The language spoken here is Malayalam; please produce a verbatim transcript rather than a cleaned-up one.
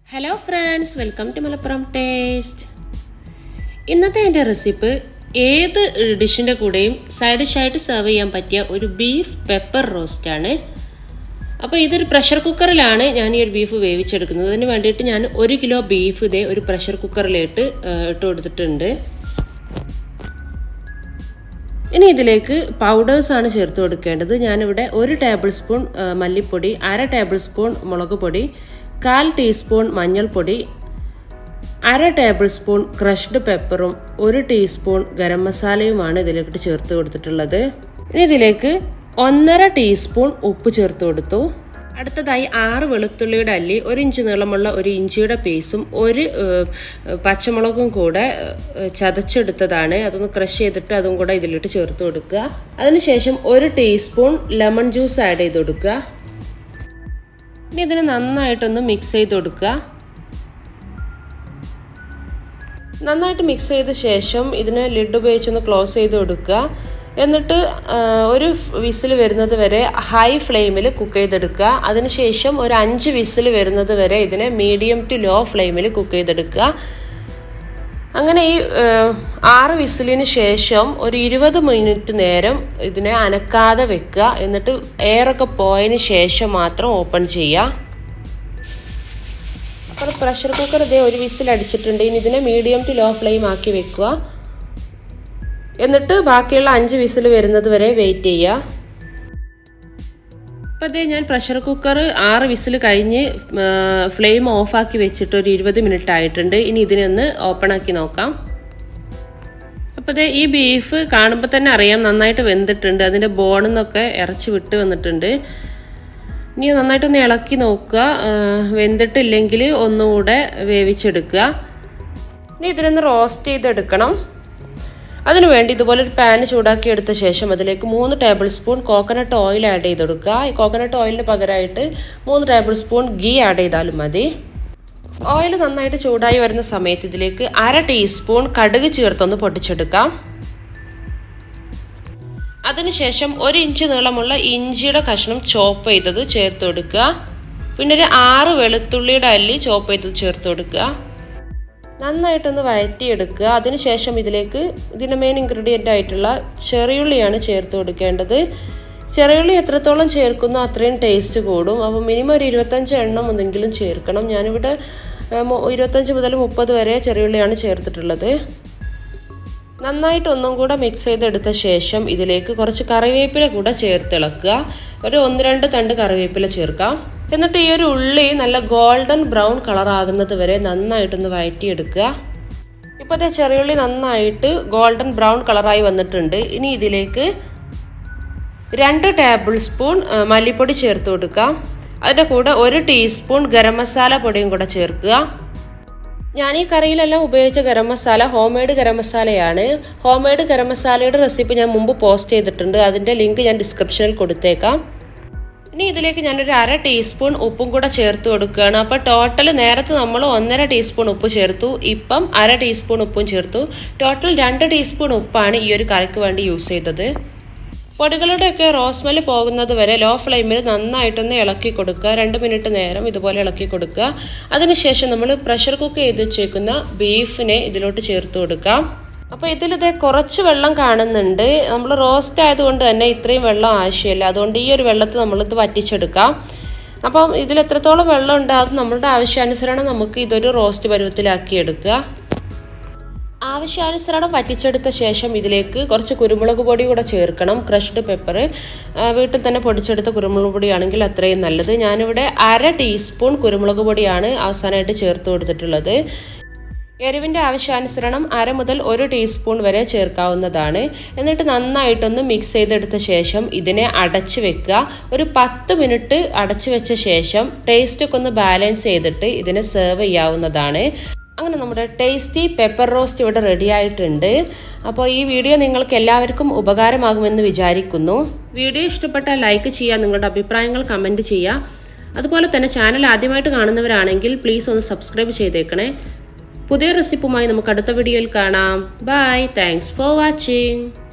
Hello friends, welcome to Malappuram Taste. ഇന്നത്തെ എൻ്റെ റെസിപ്പി ഏത് ഡിഷിൻ്റെ കൂടെയും സൈഡ് ഡിഷായിട്ട് സെർവ് ചെയ്യാൻ പറ്റിയ ഒരു ബീഫ് പെപ്പർ റോസ്റ്റ് ആണ്. അപ്പോൾ ഇതൊരു പ്രഷർ കുക്കറിലാണ് ഞാൻ ഈ ഒരു ബീഫ് വേവിച്ചെടുക്കുന്നത്. അതിന് വേണ്ടിയിട്ട് ഞാൻ ഒരു കിലോ ബീഫ് ഇതേ ഒരു പ്രഷർ കുക്കറിലിട്ട് ഇട്ട് കൊടുത്തിട്ടുണ്ട്. ഇനി ഇതിലേക്ക് പൗഡേഴ്സ് ആണ് ചേർത്ത് കൊടുക്കേണ്ടത്. ഞാനിവിടെ ഒരു ടേബിൾ സ്പൂൺ മല്ലിപ്പൊടി, അര ടേബിൾ സ്പൂൺ മുളക് പൊടി, കാൽ ടീസ്പൂൺ മഞ്ഞൾപ്പൊടി, അര ടേബിൾ സ്പൂൺ ക്രഷ്ഡ് പെപ്പറും ഒരു ടീസ്പൂൺ ഗരം മസാലയുമാണ് ഇതിലേക്ക് ചേർത്ത് കൊടുത്തിട്ടുള്ളത്. ഇനി ഇതിലേക്ക് ഒന്നര ടീസ്പൂൺ ഉപ്പ് ചേർത്ത് കൊടുത്തു. അടുത്തതായി ആറ് വെളുത്തുള്ളിയുടെ അല്ലി, ഒരു ഇഞ്ച് നീളമുള്ള ഒരു ഇഞ്ചിയുടെ പീസും ഒരു പച്ചമുളകും കൂടെ ചതച്ചെടുത്തതാണ്. അതൊന്ന് ക്രഷ് ചെയ്തിട്ട് അതും കൂടെ ഇതിലിട്ട് ചേർത്ത് കൊടുക്കുക. അതിനുശേഷം ഒരു ടീസ്പൂൺ ലെമൺ ജ്യൂസ് ആഡ് ചെയ്ത് കൊടുക്കുക. ഇനി ഇതിനെ നന്നായിട്ടൊന്ന് മിക്സ് ചെയ്ത് കൊടുക്കുക. നന്നായിട്ട് മിക്സ് ചെയ്ത ശേഷം ഇതിനെ ലിഡ് ഉപയോഗിച്ചൊന്ന് ക്ലോസ് ചെയ്ത് കൊടുക്കുക. എന്നിട്ട് ഒരു വിസിൽ വരുന്നത് വരെ ഹൈ ഫ്ലെയിമിൽ കുക്ക് ചെയ്തെടുക്കുക. അതിനുശേഷം ഒരു അഞ്ച് വിസിൽ വരുന്നത് വരെ ഇതിനെ മീഡിയം ടു ലോ ഫ്ലെയിമിൽ കുക്ക് ചെയ്തെടുക്കുക. അങ്ങനെ ഈ ആറ് വിസിലിന് ശേഷം ഒരു ഇരുപത് മിനിറ്റ് നേരം ഇതിനെ അനക്കാതെ വെക്കുക. എന്നിട്ട് എയറൊക്കെ പോയതിന് ശേഷം മാത്രം ഓപ്പൺ ചെയ്യുക. അപ്പോൾ പ്രഷർ കുക്കർ ഇതേ ഒരു വിസിൽ അടിച്ചിട്ടുണ്ട്. ഇനി ഇതിനെ മീഡിയം ടു ലോ ഫ്ലെയിം ആക്കി വെക്കുക. എന്നിട്ട് ബാക്കിയുള്ള അഞ്ച് വിസിൽ വരുന്നത് വരെ വെയിറ്റ് ചെയ്യുക. അപ്പോൾ അതേ ഞാൻ പ്രഷർ കുക്കർ ആറ് വിസിൽ കഴിഞ്ഞ് ഫ്ലെയിം ഓഫാക്കി വെച്ചിട്ട് ഒരു ഇരുപത് മിനിറ്റ് ആയിട്ടുണ്ട്. ഇനി ഇതിനെ ഒന്ന് ഓപ്പൺ ആക്കി നോക്കാം. അപ്പോൾ അതേ ഈ ബീഫ് കാണുമ്പോൾ തന്നെ അറിയാം നന്നായിട്ട് വെന്തിട്ടുണ്ട്. അതിൻ്റെ ബോണിൽ നിന്നൊക്കെ ഇറച്ചി വിട്ട് വന്നിട്ടുണ്ട്. ഇനി നന്നായിട്ടൊന്ന് ഇളക്കി നോക്കുക. വെന്തിട്ടില്ലെങ്കിൽ ഒന്നുകൂടെ വേവിച്ചെടുക്കുക. ഇനി ഇതിനൊന്ന് റോസ്റ്റ് ചെയ്തെടുക്കണം. അതിനുവേണ്ടി ഇതുപോലെ ഒരു പാൻ ചൂടാക്കി എടുത്ത ശേഷം അതിലേക്ക് മൂന്ന് tablespoon coconut oil add ചെയ്ത് കൊടുക്കുക. ഈ കോക്കനട്ട് ഓയിലിന് പകരമായിട്ട് മൂന്ന് ടേബിൾ സ്പൂൺ ഗീ ആഡ് ചെയ്താലും മതി. ഓയിൽ നന്നായിട്ട് ചൂടായി വരുന്ന സമയത്ത് ഇതിലേക്ക് അര ടീസ്പൂൺ കടുക് ചേർത്തൊന്ന് പൊട്ടിച്ചെടുക്കാം. അതിനുശേഷം ഒരു ഇഞ്ച് നീളമുള്ള ഇഞ്ചിയുടെ കഷ്ണം ചോപ്പ് ചെയ്തത് ചേർത്ത് കൊടുക്കുക. പിന്നെ ഒരു ആറ് വെളുത്തുള്ളിയുടെ അല്ലി ചോപ്പ് ചെയ്തത് ചേർത്ത് കൊടുക്കുക. നന്നായിട്ടൊന്ന് വഴറ്റിയെടുക്കുക. അതിനുശേഷം ഇതിലേക്ക് ഇതിൻ്റെ മെയിൻ ഇൻഗ്രീഡിയൻ്റ് ആയിട്ടുള്ള ചെറിയുള്ളിയാണ് ചേർത്ത് കൊടുക്കേണ്ടത്. ചെറിയുള്ളി എത്രത്തോളം ചേർക്കുന്നോ അത്രയും ടേസ്റ്റ് കൂടും. അപ്പോൾ മിനിമം ഒരു ഇരുപത്തഞ്ച് എണ്ണം എന്തെങ്കിലും ചേർക്കണം. ഞാനിവിടെ ഇരുപത്തഞ്ച് മുതൽ മുപ്പത് വരെ ചെറിയുള്ളിയാണ് ചേർത്തിട്ടുള്ളത്. നന്നായിട്ട് ഒന്നും കൂടെ മിക്സ് ചെയ്തെടുത്ത ശേഷം ഇതിലേക്ക് കുറച്ച് കറിവേപ്പില കൂടെ ചേർത്തിളക്കുക. ഒരു ഒന്ന് രണ്ട് തണ്ട് കറിവേപ്പില ചേർക്കാം. എന്നിട്ട് ഈ ഒരു ഉള്ളി നല്ല ഗോൾഡൻ ബ്രൗൺ കളർ ആകുന്നത് വരെ നന്നായിട്ടൊന്ന് വഴറ്റിയെടുക്കുക. ഇപ്പോൾ അതേ ചെറിയുള്ളി നന്നായിട്ട് ഗോൾഡൻ ബ്രൗൺ കളറായി വന്നിട്ടുണ്ട്. ഇനി ഇതിലേക്ക് രണ്ട് ടേബിൾ സ്പൂൺ മല്ലിപ്പൊടി ചേർത്ത് കൊടുക്കാം. അതിൻ്റെ കൂടെ ഒരു ടീസ്പൂൺ ഗരം മസാല പൊടിയും കൂടെ ചേർക്കുക. ഞാൻ ഈ കറിയിലെല്ലാം ഉപയോഗിച്ച ഗരം മസാല ഹോം മെയ്ഡ് ഗരം മസാലയാണ്. ഹോം മെയ്ഡ് ഗരം മസാലയുടെ റെസിപ്പി ഞാൻ മുമ്പ് പോസ്റ്റ് ചെയ്തിട്ടുണ്ട്. അതിൻ്റെ ലിങ്ക് ഞാൻ ഡിസ്ക്രിപ്ഷനിൽ കൊടുത്തേക്കാം. ഇനി ഇതിലേക്ക് ഞാനൊരു അര ടീസ്പൂൺ ഉപ്പും കൂടെ ചേർത്ത് കൊടുക്കുകയാണ്. അപ്പോൾ ടോട്ടൽ നേരത്തെ നമ്മൾ ഒന്നര ടീസ്പൂൺ ഉപ്പ് ചേർത്തു, ഇപ്പം അര ടീസ്പൂൺ ഉപ്പും ചേർത്തു. ടോട്ടൽ രണ്ട് ടീസ്പൂൺ ഉപ്പാണ് ഈ ഒരു കറിക്ക് വേണ്ടി യൂസ് ചെയ്തത്. പൊടികളുടെയൊക്കെ റോസ്മെല് പോകുന്നത് വരെ ലോ ഫ്ലെയിമിൽ നന്നായിട്ടൊന്ന് ഇളക്കി കൊടുക്കുക. രണ്ട് മിനിറ്റ് നേരം ഇതുപോലെ ഇളക്കി കൊടുക്കുക. അതിനുശേഷം നമ്മൾ പ്രഷർ കുക്ക് ചെയ്ത് വെച്ചേക്കുന്ന ബീഫിനെ ഇതിലോട്ട് ചേർത്ത് കൊടുക്കാം. അപ്പോൾ ഇതിലിതേ കുറച്ച് വെള്ളം കാണുന്നുണ്ട്. നമ്മൾ റോസ്റ്റ് ആയതുകൊണ്ട് തന്നെ ഇത്രയും വെള്ളം ആവശ്യമില്ല. അതുകൊണ്ട് ഈ ഒരു വെള്ളത്തിൽ നമ്മളിത് വറ്റിച്ചെടുക്കാം. അപ്പം ഇതിൽ എത്രത്തോളം വെള്ളം ഉണ്ടാകും നമ്മളുടെ ആവശ്യാനുസരണം നമുക്ക് ഇതൊരു റോസ്റ്റ് പരുവത്തിലാക്കി എടുക്കുക. ആവശ്യാനുസരണം വറ്റിച്ചെടുത്ത ശേഷം ഇതിലേക്ക് കുറച്ച് കുരുമുളക് പൊടി കൂടെ ചേർക്കണം. ക്രഷ്ഡ് പെപ്പർ വീട്ടിൽ തന്നെ പൊടിച്ചെടുത്ത കുരുമുളക് പൊടിയാണെങ്കിൽ അത്രയും നല്ലത്. ഞാനിവിടെ അര ടീസ്പൂൺ കുരുമുളക് പൊടിയാണ് അവസാനമായിട്ട് ചേർത്ത് കൊടുത്തിട്ടുള്ളത്. എരിവിൻ്റെ ആവശ്യാനുസരണം അര മുതൽ ഒരു ടീസ്പൂൺ വരെ ചേർക്കാവുന്നതാണ്. എന്നിട്ട് നന്നായിട്ടൊന്ന് മിക്സ് ചെയ്തെടുത്ത ശേഷം ഇതിനെ അടച്ച് വെക്കുക. ഒരു പത്ത് മിനിറ്റ് അടച്ച് വെച്ച ശേഷം ടേസ്റ്റൊക്കെ ഒന്ന് ബാലൻസ് ചെയ്തിട്ട് ഇതിനെ സെർവ് ചെയ്യാവുന്നതാണ്. അങ്ങനെ നമ്മുടെ ടേസ്റ്റി പെപ്പർ റോസ്റ്റ് ഇവിടെ റെഡി ആയിട്ടുണ്ട്. അപ്പോൾ ഈ വീഡിയോ നിങ്ങൾക്ക് എല്ലാവർക്കും ഉപകാരമാകുമെന്ന് വിചാരിക്കുന്നു. വീഡിയോ ഇഷ്ടപ്പെട്ടാൽ ലൈക്ക് ചെയ്യുക, നിങ്ങളുടെ അഭിപ്രായങ്ങൾ കമൻറ്റ് ചെയ്യുക. അതുപോലെ തന്നെ ചാനൽ ആദ്യമായിട്ട് കാണുന്നവരാണെങ്കിൽ പ്ലീസ് ഒന്ന് സബ്സ്ക്രൈബ് ചെയ്തേക്കണേ. പുതിയ റെസിപ്പിയുമായി നമുക്ക് അടുത്ത വീഡിയോയിൽ കാണാം. Bye, thanks for watching.